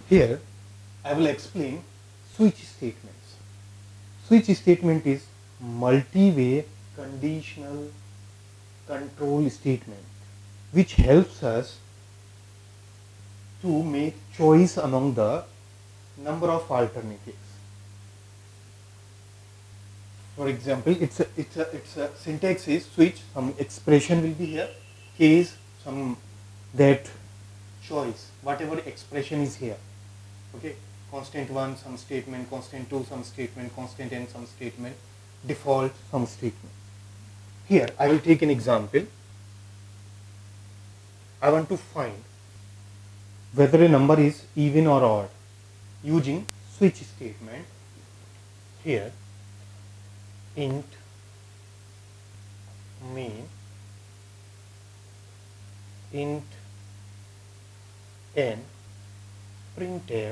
Here I will explain switch statements. Switch statement is multi-way conditional control statement which helps us to make choice among the number of alternatives. For example, its a syntax is switch, some expression will be here, case, some that choice, whatever expression is here. Okay, constant 1 some statement, constant 2 some statement, constant n some statement, default some statement. Here I will take an example. I want to find whether a number is even or odd using switch statement. Here int main int n printf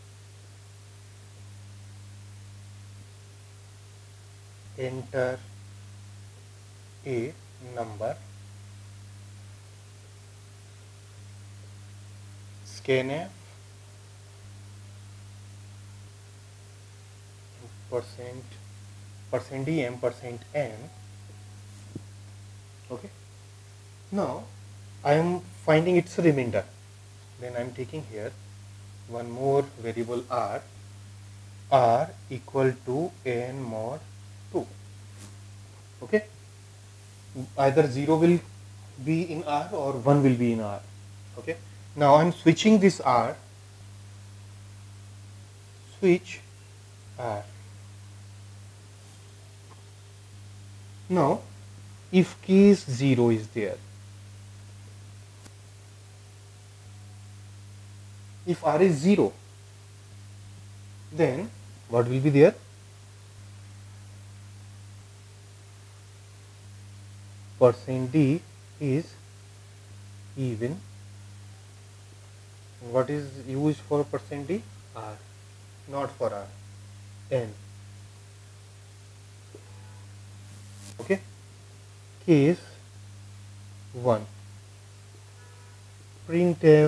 enter a number, scanf percent d ampersand n. Okay, now I am finding its remainder. Then I am taking here one more variable r equal to n mod 2. Okay, either 0 will be in r or 1 will be in r. Okay, now I am switching this r, switch r. Now if case 0 is there, if r is 0, then what will be there? Percent d is even. What is used for percent d? R, not for r, n. Okay, case 1, printf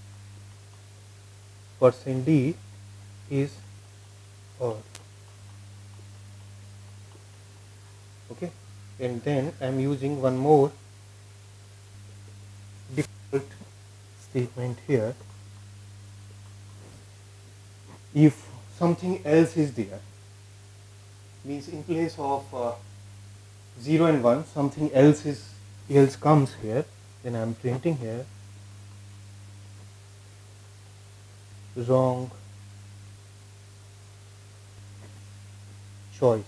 percent d is odd. Okay, and then I am using one more default statement here. If something else is there, means in place of 0 and 1 something else comes here, then I am printing here wrong choice.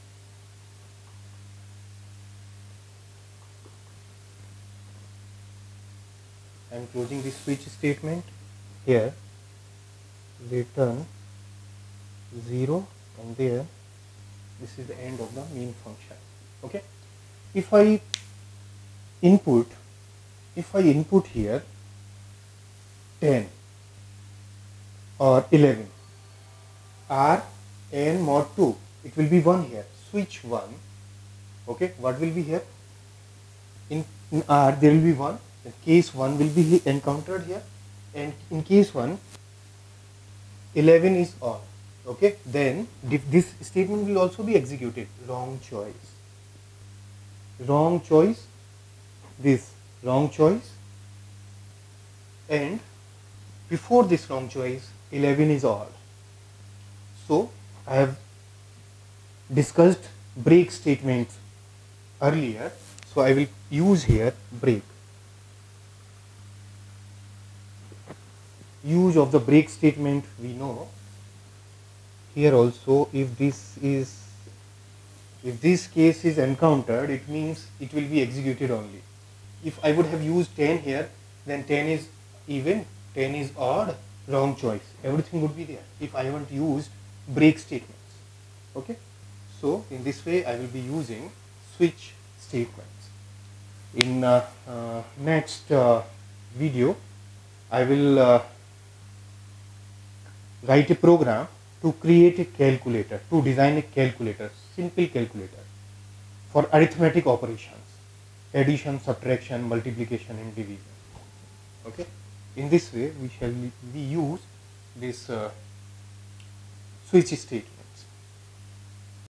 I am closing this switch statement. Here return 0 and there this is the end of the main function. Okay, if I input here 10 or 11 r n mod 2, it will be 1 here, switch 1. Okay, what will be here? In r there will be 1, in case 1 will be encountered here, and in case 1 11 is on. Okay, then this statement will also be executed, wrong choice, this wrong choice, and before this wrong choice 11 is odd. So I have discussed break statements earlier, so I will use here break. Use of the break statement we know. Here also, if this case is encountered, it means it will be executed only. If I would have used 10 here, then 10 is even, 10 is odd, wrong choice, everything would be there if I haven't used break statements. Okay, so in this way I will be using switch statements. In next video I will write a program to create a calculator, to design a calculator, simple calculator for arithmetic operations, addition, subtraction, multiplication and division. Okay, in this way we shall use this switch statement.